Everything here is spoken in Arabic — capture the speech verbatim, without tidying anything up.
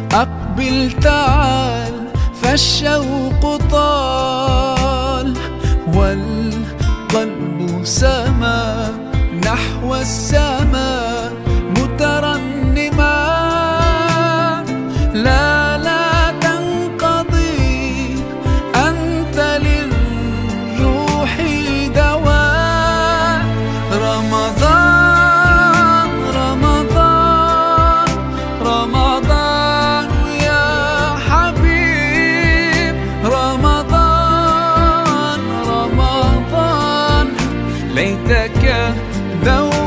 أقبل تعال فالشوق طال، والقلب سما نحو السماء مترنما. لا لا تنقضي أنت للروح دواء. رمضان رمضان رمضان يا حبيب، رمضان رمضان ليتك دوما